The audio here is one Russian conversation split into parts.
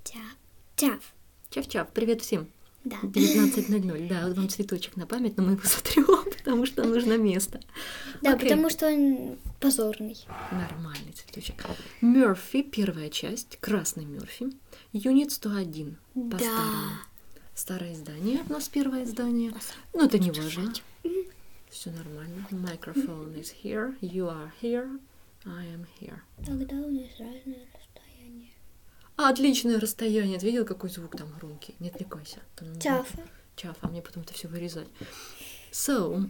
Чав. Чав-чав, привет всем. Да. 19:00, да, вот вам цветочек на память, но мы его сотрем, потому что нужно место. Да, Окей. потому что он позорный. Нормальный цветочек. Мёрфи, первая часть, красный Мёрфи. Юнит 101, по-старому. Старое издание, у нас первое издание. Но это не важно. Все нормально. Microphone is here, you are here, I am here. Тогда у нас разное расстояние. Отличное расстояние. Ты видел, какой звук там громкий? Не отвлекайся. Чафа. Чафа, а мне потом это все вырезать. So,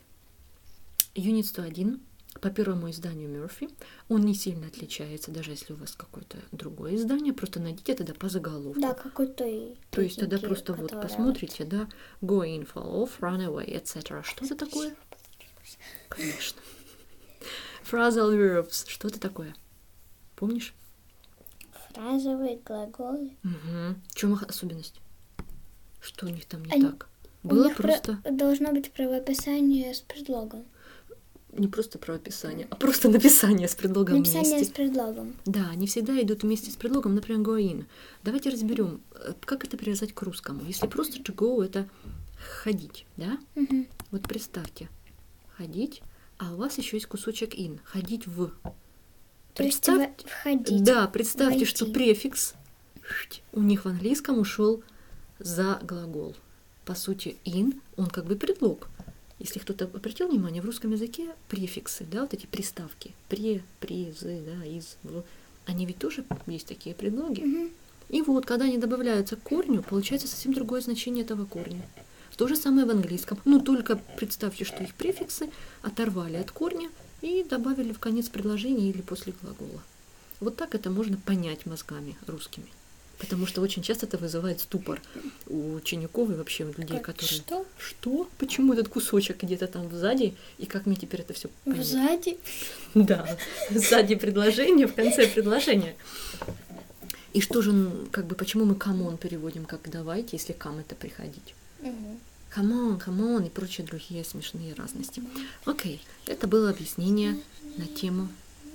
Юнит 101 по первому изданию Мёрфи. Он не сильно отличается, даже если у вас какое-то другое издание. Просто найдите тогда по заголовку. Да, какой-то. То есть тогда просто вот посмотрите, да, go in, fall off, run away, etc. Что это такое? Конечно. Phrasal verbs. Что это такое? Помнишь? Фразовые глаголы. Угу. В чем их особенность? Что у них там не Они- так? Было просто... Должно быть правописание с предлогом. Не просто правописание, а просто написание с предлогом Написание вместе. с предлогом. Да, они всегда идут вместе с предлогом, например, go in. Давайте разберем, как это привязать к русскому. Если просто to go, это ходить, да? Мгм. Вот представьте, ходить, а у вас еще есть кусочек in, ходить в. То есть Представьте, входить. да, представьте, что войти. префикс у них в английском ушел за глагол. По сути, in, он как бы предлог. Если кто-то обратил внимание, в русском языке префиксы, да, вот эти приставки, призы, да, из, в, они ведь тоже есть такие предлоги. Мгм. И вот, когда они добавляются к корню, получается совсем другое значение этого корня. То же самое в английском. Ну, только представьте, что их префиксы оторвали от корня и добавили в конец предложения или после глагола. Вот так это можно понять мозгами русскими. Потому что очень часто это вызывает ступор у учеников и вообще у людей, которые... Что? Что? Почему этот кусочек где-то там сзади? И как мне теперь это все понять? Сзади. Да, сзади предложения, в конце предложения. И что же, как бы, почему мы come on переводим как давайте, если come это приходить? Мгм. Come on и прочие другие смешные разности. Окей, это было объяснение на тему...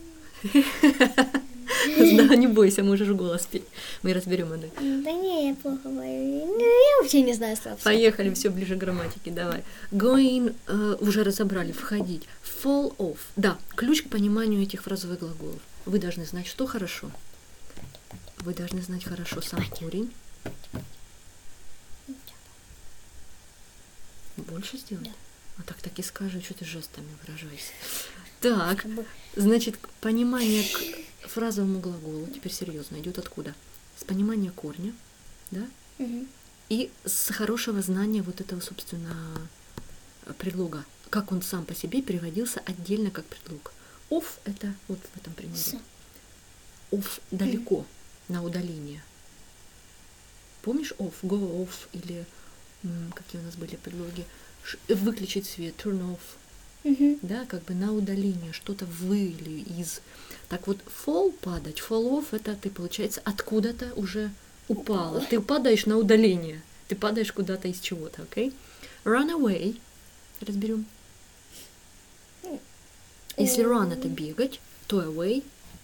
Да, не бойся, можешь голос петь. Мы разберем это. Да не, я плохо говорю. Я вообще не знаю слов. Поехали, все ближе к грамматике, давай. Going, уже разобрали, входить. Fall off. Да, ключ к пониманию этих фразовых глаголов. Вы должны знать, что хорошо. Вы должны знать хорошо сам корень. Больше сделать? А так и скажи, что ты жестами выражайся. Так, значит, понимание к фразовому глаголу, теперь серьезно, идет откуда? С понимания корня, да? Мгм. И с хорошего знания вот этого, собственно, предлога. Как он сам по себе переводился отдельно как предлог. Off — это вот в этом примере. Off — далеко, на удаление. Помнишь off, go off или какие у нас были предлоги? Выключить свет, turn off. Мгм. Да, как бы на удаление, что-то вы или из. Так вот, fall — падать, fall off — это ты, получается, откуда-то уже упала. Ты падаешь на удаление, ты падаешь куда-то из чего-то, окей? Run away, разберем. Если run — это бегать, то away.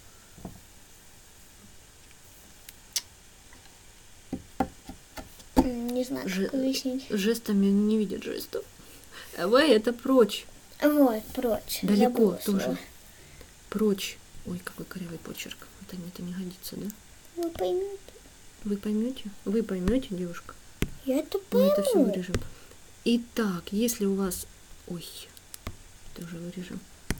Не знаю, как объяснить. Жестами не видят жестов. Away — это прочь, Вот, прочь. далеко Забыла тоже. слово. Прочь. Ой, какой корявый почерк. Это не годится, да? Вы поймете. Вы поймете? Вы поймете, девушка? Я это Мы это все пойму. вырежем. Итак, если у вас... Ой, это уже вырежем.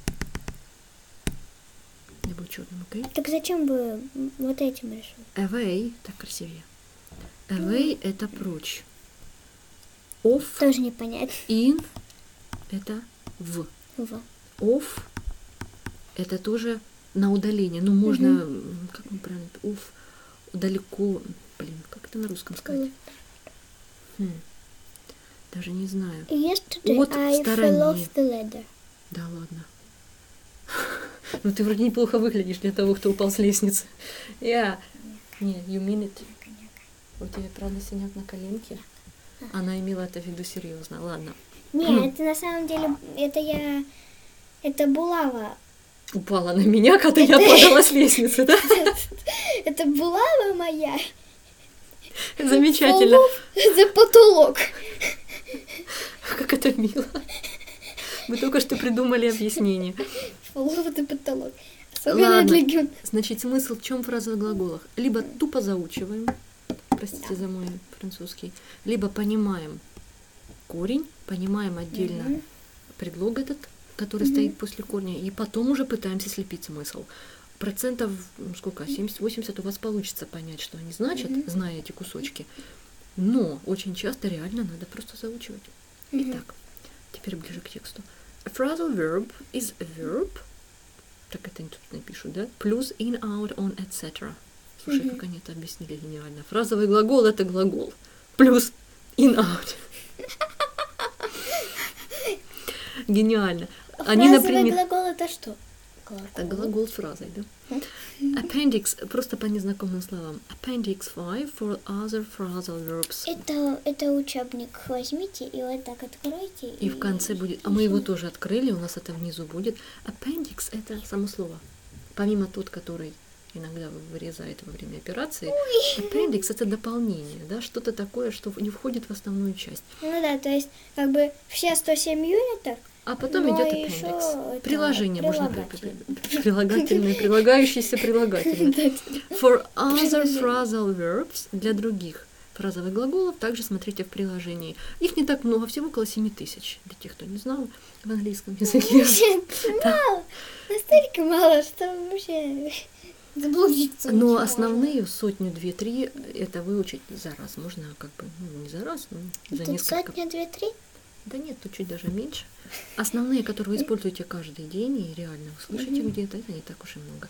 Я был черным, окей? Так зачем вы вот этим решили? Away, так красивее. Away — это прочь. Off, Тоже не понять. in — это в. Во. Off — это тоже на удаление. Ну, можно... Как мы правильно? Off — далеко... Блин, как это на русском сказать? Даже не знаю. Yesterday От I в fell стороне. off the ladder. Да ладно. Ну ты вроде неплохо выглядишь для того, кто упал с лестницы. Не, you mean it. У тебя правда синяк на коленке? Она имела это в виду серьезно. Ладно. Не, это на самом деле, это булава. Упала на меня, когда я падала с лестницы, да? Это булава моя. Замечательно. Полов — это потолок. Как это мило. Мы только что придумали объяснение. Полов — это потолок. Особенно Ладно. для гимн. Значит, смысл в чем фраза в глаголах? Либо тупо заучиваем, простите за мой французский, либо понимаем корень, понимаем отдельно предлог этот, который стоит после корня, и потом уже пытаемся слепить смысл. Процентов, сколько, 70-80 у вас получится понять, что они значат, зная эти кусочки. Но очень часто реально надо просто заучивать. Итак, теперь ближе к тексту. A phrasal verb is a verb, так это тут напишут, да? Плюс in, out, on, etc. Слушай, как они это объяснили гениально. Фразовый глагол — это глагол. Плюс in, out. Гениально. Они, Фразовый например... глагол — это что? Это глагол с фразой, да? Appendix, просто по незнакомым словам. Appendix 5 for other phrasal verbs. Это учебник возьмите и вот так откройте. И в конце будет... А мы его тоже открыли, у нас это внизу будет. Appendix — это само слово. Помимо тот, который иногда вырезает во время операции. Appendix — это дополнение, да? Что-то такое, что не входит в основную часть. Ну да, то есть как бы все 107 юнитов. А потом Но идет ещё appendix. это Приложение можно прилагательное. прилагательное, прилагающееся прилагательное. For other phrasal verbs, для других фразовых глаголов, также смотрите в приложении. Их не так много, всего около 7000, для тех, кто не знал в английском языке. Мало, настолько мало, что вообще заблудиться. Но очень основные, сотню, 2-3, это выучить за раз. Можно как бы, ну, не за раз, но за можно. Тут несколько. сотня, 2-3? Да нет, тут чуть даже меньше. Основные, которые вы используете каждый день и реально услышите где-то, это не так уж и много.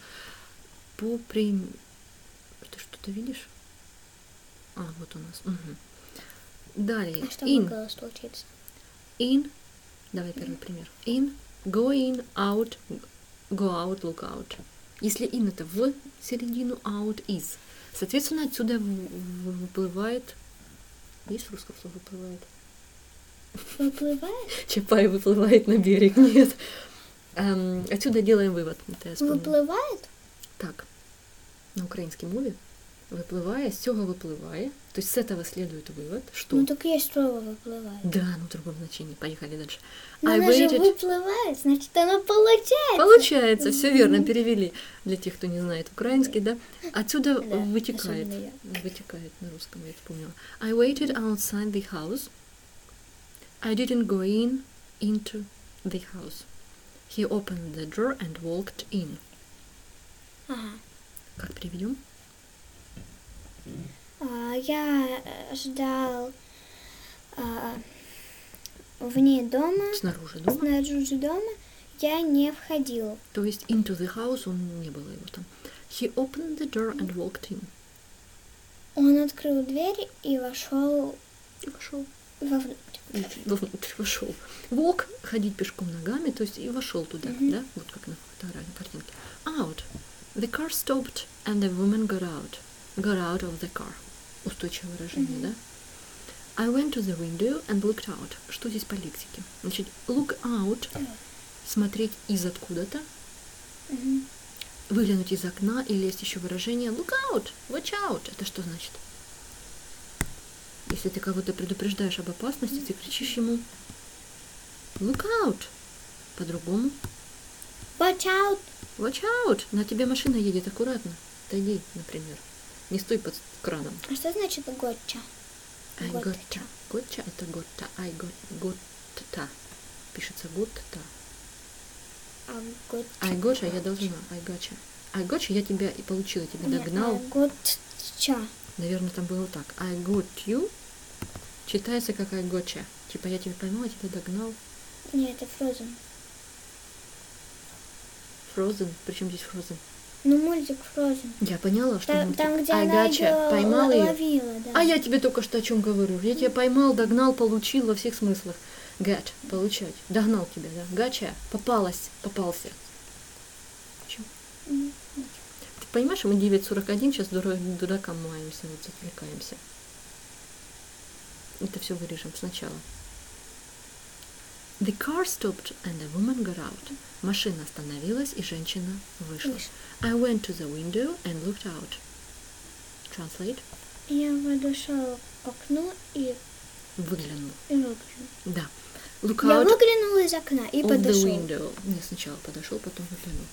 Ты что-то видишь? А, вот у нас. Угу. Далее. А что In. могла случиться? In. Давай первый пример. In, go in, out, go out, look out. Если in это в середину, out is. Соответственно, отсюда выплывает... Есть в русском слово выплывает? Выплывает? Чапай выплывает на берег, нет. Отсюда делаем вывод. Это я вспомнила. Выплывает? Так, на украинской мове выплывая, з цього выплывая, то есть с этого следует вывод, что... Ну так есть слово выплывает. Да, ну в другом значении. Поехали дальше. Но I оно же waited... выплывает, значит оно получается. Получается, все верно, перевели для тех, кто не знает украинский, да. Отсюда Да, вытекает, особенно я. вытекает на русском, я вспомнила. I waited outside the house. I didn't go into the house. He opened the door and walked in. Ага. Как переведем? Я ждал вне дома, Снаружи дома. снаружи дома, я не входила. То есть into the house, он не было его там. He opened the door and walked in. Он открыл дверь и вошел И вошел. вовнутрь. Вовнутрь вошел. Walk, ходить пешком ногами, то есть и вошел туда, да? Вот как на фотографии, картинке. Out. The car stopped and the woman got out. Got out of the car. Устойчивое выражение, да? I went to the window and looked out. Что здесь по лексике? Значит, look out, смотреть из откуда-то, выглянуть из окна, или есть еще выражение look out, watch out. Это что значит? Если ты кого-то предупреждаешь об опасности, ты кричишь ему look out. По-другому Watch out! watch out. На тебе машина едет, аккуратно. Отойди, например. Не стой под краном. А что значит готча? I Готта. got Готча это готта. I got готта. Пишется готта. А готча? I gotcha, я должна. I gotcha. I gotcha, я тебя и получила, тебя Нет, догнал. готча. Наверное, там было так. I got you читается как I gotcha. Типа я тебя поймала, тебя догнал. Нет, это Frozen. Frozen. Причем здесь Frozen? Ну, мультик Frozen. Я поняла, что Там, мультик. там, где I она gotcha. её Поймал ее. ловила, да. А я тебе только что о чем говорю. Я тебя поймал, догнал, получил во всех смыслах. Get, получать. Догнал тебя, да. Gotcha. Попалась, попался. Почему? Ты понимаешь, мы 9:41 сейчас дуракам маемся, вот отвлекаемся. Это все вырежем сначала. The car stopped and the woman got out. Машина остановилась и женщина вышла. I went to the window and looked out. Translate. Я подошел к окну и Выглянул. выглянул. Да. Look Я out выглянула из окна и of the подошел. window. Не, сначала подошел, потом выглянул.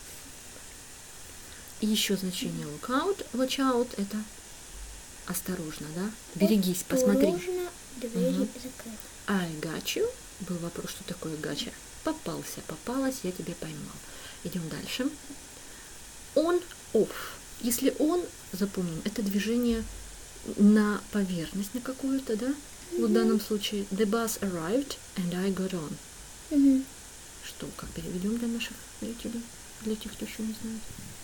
И еще значение look out, watch out, это осторожно, да? Берегись, посмотри. Осторожно, двери Мгм. закрыты. I got you. Был вопрос, что такое гача. Попался, попалась, я тебя поймал. Идем дальше. On, off. Если on, запомним, это движение на поверхность на какую-то, да? Вот в данном случае the bus arrived and I got on. Мгм. Что, как переведем для наших зрителей, для тех, кто еще не знает?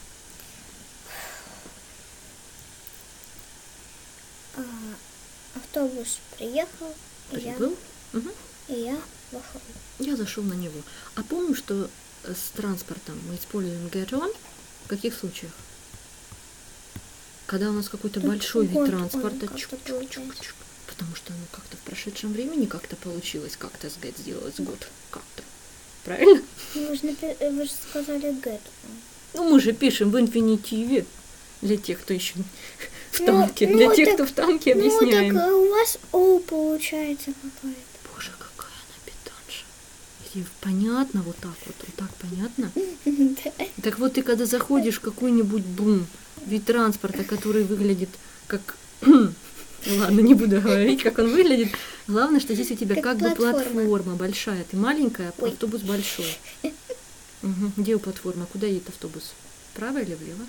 Автобус приехал, Прибыл. Мгм. и я вошел. Я зашел на него. А помню, что с транспортом мы используем get on в каких случаях? Когда у нас какой-то большой вид Вот он транспорта. как-то Чук-чук-чук-чук. получается. Потому что оно как-то в прошедшем времени как-то получилось, как-то с get сделать, с good, как-то. Правильно? Вы же сказали get. Ну, мы же пишем в инфинитиве для тех, кто еще в Ну, танке. ну, Для тех, так- кто в танке, Ну, объясняем. так у вас O получается какая-то. Боже, какая она петанша. Или понятно вот так понятно? Да. Так вот, ты когда заходишь в какой-нибудь вид транспорта, который выглядит как... Ладно, не буду говорить, как он выглядит. Главное, что здесь у тебя Как как бы платформа. платформа большая. Ты маленькая, а Ой. автобус большой. Мгм. Где у платформы? Куда едет автобус? Вправо или влево?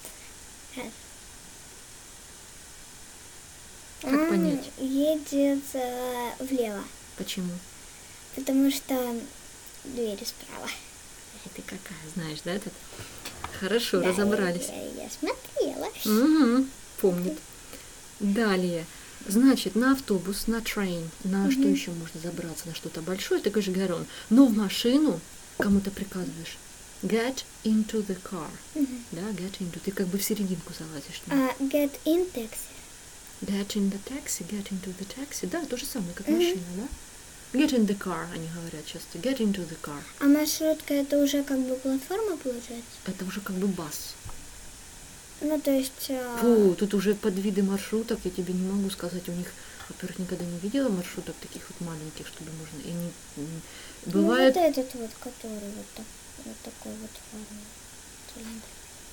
Как Он понять? едет влево, Почему? потому что двери справа. Ты какая, знаешь, да, этот? Хорошо, Да, разобрались. Я смотрела. Угу, помнит. Далее. Значит, на автобус, на train, на что еще можно забраться, на что-то большое, ты говоришь get on. Но в машину кому-то приказываешь get into the car. Да, get into. Ты как бы в серединку залазишь. Get in taxi. Get in the taxi, get into the taxi. Да, то же самое, как машина, да? Get in the car, они говорят часто. Get into the car. А маршрутка это уже как бы платформа получается? Это уже как бы бас. Ну, то есть... Фу, тут уже подвиды маршруток, я тебе не могу сказать, у них, во-первых, никогда не видела маршруток таких вот маленьких, чтобы можно, и бывает... Ну, вот этот вот, который вот такой вот формы. Цилиндр.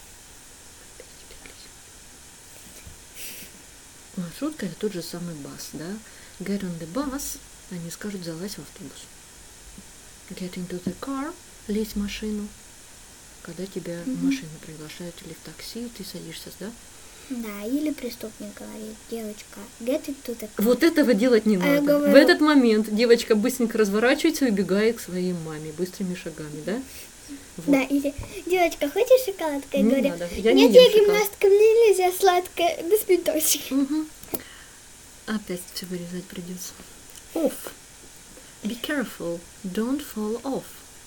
Маршрутка это тот же самый бас, да? Get on the bus, они скажут залазь в автобус. Get into the car, лезь в машину. Когда тебя в машину приглашают или в такси, ты садишься, да? Да, или преступник говорит, девочка, get into the car. Вот этого делать не А я надо. говорю- В этот момент девочка быстренько разворачивается и убегает к своей маме быстрыми шагами, да? Вот. Да, или девочка, хочешь шоколадку? Я Не говорю, надо, я не нет, ем я шоколад. гимнастка, мне нельзя сладкое, до свидосик. Мгм. Опять все вырезать придется. Off. Be careful, don't fall off.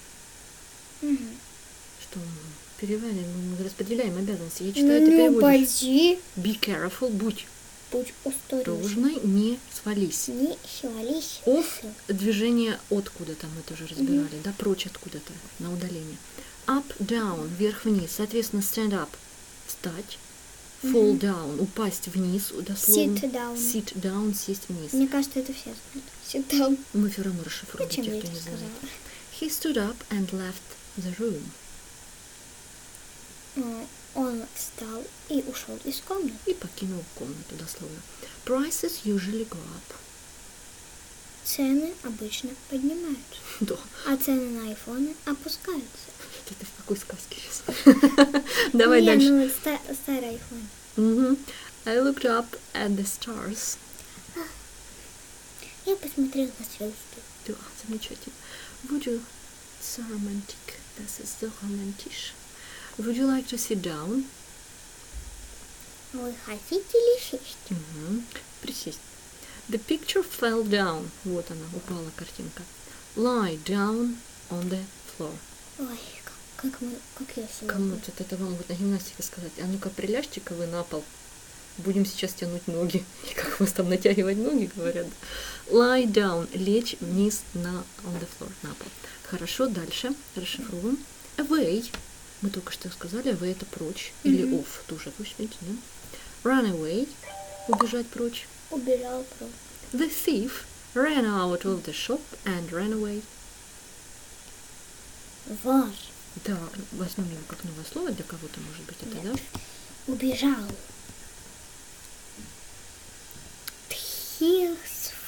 Что мы переводим, мы распределяем обязанности. Я читаю, ты Ну, переводишь. пойди, Be careful, будь будь осторожен. осторожной, не свались. Не свались. Off – движение от куда-то, мы тоже разбирали, да, прочь откуда-то, на удаление. Up, down, вверх-вниз, соответственно, stand up – встать, fall down – упасть вниз, дословно. Sit down. Sit down – сесть вниз. Мне кажется, это все знают. Sit down. Мы все равно расшифруем, Зачем те, я кто это не знает. сказала? He stood up and left the room. Он встал и ушел из комнаты. И покинул комнату, дословно. Prices usually go up. Цены обычно поднимаются, Да. а цены на айфоны опускаются. Это ты в какой сказке сейчас? Давай Не, дальше. ну старый айфон. Мгм. I looked up at the stars. Я посмотрела на звезды. Да, замечательно. Would you... So romantic. Das ist so romantisch. Would you like to sit down? Вы хотите ли сесть? Мгм. Присесть. The picture fell down. Вот она, упала картинка. Lie down on the floor. Ой, как я сегодня. Кому-то это вам будет на гимнастике сказать. А ну-ка, приляжьте-ка вы на пол. Будем сейчас тянуть ноги. И как у вас там натягивать ноги, говорят. Lie down. Лечь вниз на on the floor, на пол. Хорошо, дальше. Расшифруем. Away. Мы только что сказали, away это прочь. Или off тоже. Вы видите, да? Run away. Убежать прочь. Убежал прочь. The thief ran out of the shop and ran away. Вор. Да, возьмем его как новое слово для кого-то, может быть, это, Нет. да? Убежал. Thief.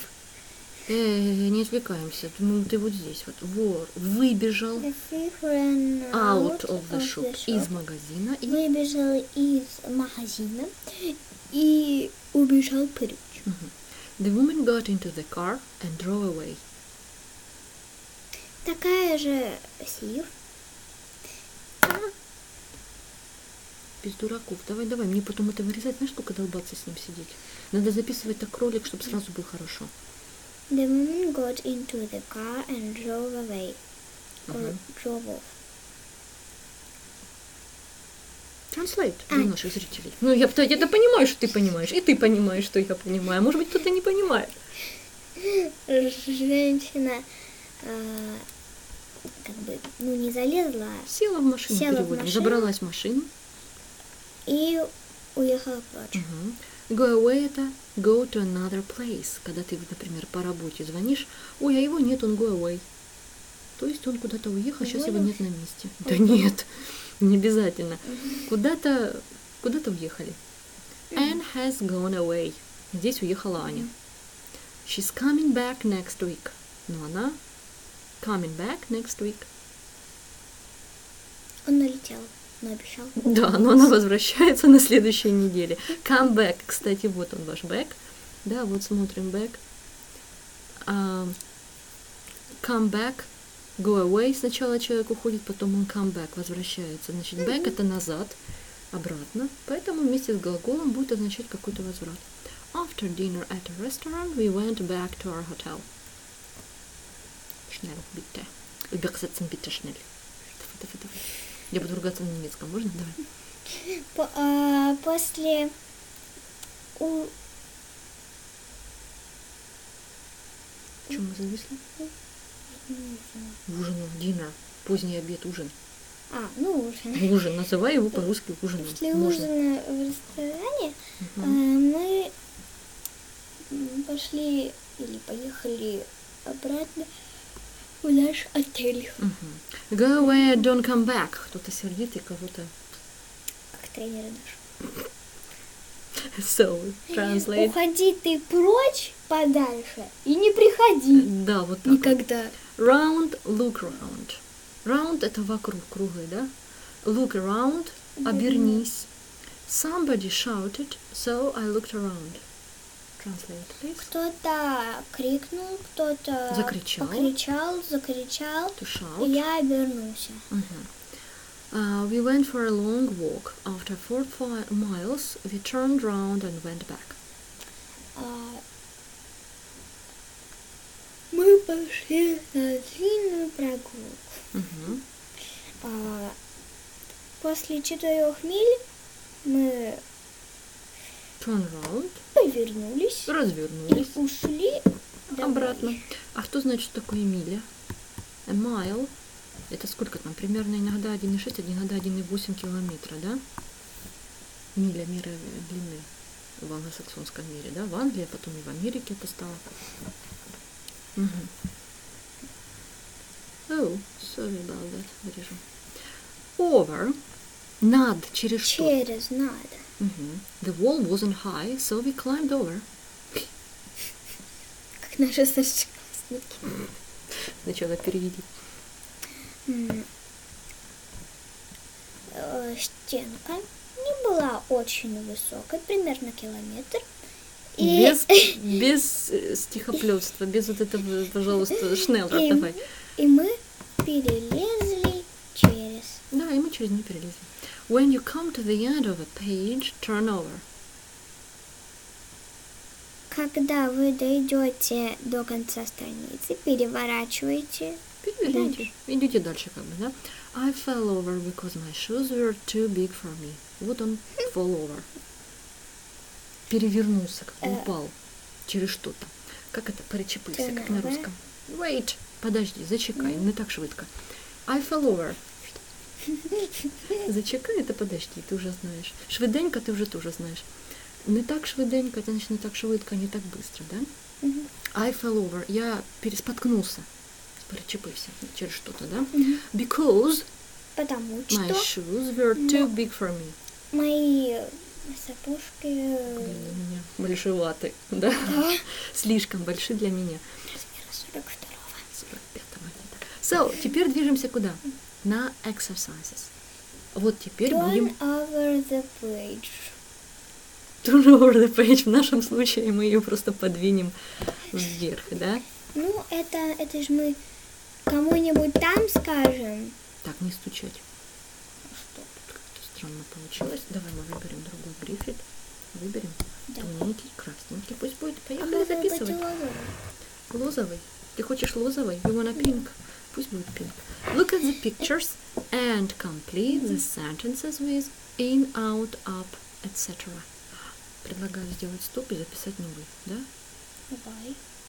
Не отвлекаемся. Ну, ты вот здесь вот. Вор выбежал The thief ran out of the shop из магазина и Выбежал из магазина и убежал прочь. The woman got into the car and drove away. Такая же thief. Без дураков. Давай, мне потом это вырезать. Знаешь, сколько долбаться с ним сидеть? Надо записывать так ролик, чтобы сразу было хорошо. The woman got into the car and drove away. Or drove off. Translate для наших зрителей. Ну, я это понимаю, что ты понимаешь. И ты понимаешь, что я понимаю. Может быть, кто-то не понимает. Женщина как бы, не залезла Села в машину, Села в переводим. машину. Забралась в машину. и уехала прочь. Go away это go to another place. Когда ты, например, по работе звонишь, ой, а его нет, он go away. То есть он куда-то уехал, сейчас его нет на месте. Да нет, не обязательно. Куда-то уехали. Anne has gone away. Здесь уехала Аня. She's coming back next week. Но она coming back next week. Он налетел, но обещал. Да, но она возвращается на следующей неделе. Come back. Кстати, вот он ваш back. Да, вот смотрим back. Come back. Go away. Сначала человек уходит, потом он come back, возвращается. Значит, back это назад, обратно. Поэтому вместе с глаголом будет означать какой-то возврат. After dinner at a restaurant, we went back to our hotel. Schnell, bitte. Übersetzen bitte schnell. Давай. Я буду ругаться на немецком, можно? Давай. После Чем мы зависли? Ужин, dinner. Поздний обед, ужин. ужин. Ужин. Называй его по-русски ужином. После Можно. ужина в ресторане мы пошли или поехали обратно в наш отель. Go away, don't come back. Кто-то сердитый, кого-то. Как тренер наш. So, translate. Уходи ты прочь подальше и не приходи. Да, вот так. Никогда. Round, look round. Round это вокруг, круглый, да? Look around, обернись. Somebody shouted, so I looked around. Translate, please. Кто-то крикнул, кто-то закричал. To shout. И я обернулся. We went for a long walk. After 4 miles, we turned round and went back. Мы пошли на длинную прогулку. После 4 миль мы Turn round. повернулись Развернулись. и ушли Обратно. А кто знает, что такое миля? A mile. Это сколько там? Примерно иногда 1,6, иногда 1,8 километра, да? Миля, мера длины в англосаксонском мире, да? В Англии, а потом и в Америке это стало. Oh, sorry about that. Вырежу. Over. Над. Через что? Через надо. The wall wasn't high, so we climbed over. Как наши старшеклассники. Сначала переведи. Стенка не была очень высокой, примерно километр. Без стихоплётства, без вот этого, пожалуйста, шнеллер, давай. И мы перелезли через. Да, и мы через нее перелезли. When you come to the end of a page, turn over. Когда вы дойдете до конца страницы, переворачивайте. Переверните. Идите дальше, как бы, да? I fell over because my shoes were too big for me. Вот он, fall over. Перевернулся, как бы упал через что-то. Как это перечепився, как на русском? Wait, подожди, зачекай, не так швидко. I fell over. Зачекай, это подожди, ты уже знаешь. Швиденько ты уже тоже знаешь. Не так швиденько, это значит не так швидко, не так быстро, да? I fell over. Я переспоткнулся, перечепился через что-то, да? Because Потому my что shoes were too big for me. мои сапожки Для меня большеваты, да? Слишком большие для меня. размера 42-го. 45-го где-то. So, теперь движемся куда? На exercises. Вот теперь Turn будем... over the page. Turn over the page. В нашем случае мы ее просто подвинем вверх, да? Ну, это же мы кому-нибудь там скажем. Так, не стучать. Что тут как-то странно получилось. Давай мы выберем другой грифель. Выберем тоненький, красненький. Пусть будет. Поехали записывать. Лозовый. Ты хочешь лозовый? You wanna pink? Пусть будет pink. Look at the pictures and complete the sentences with in, out, up, etc. Предлагаю сделать стоп и записать новый, да? Давай.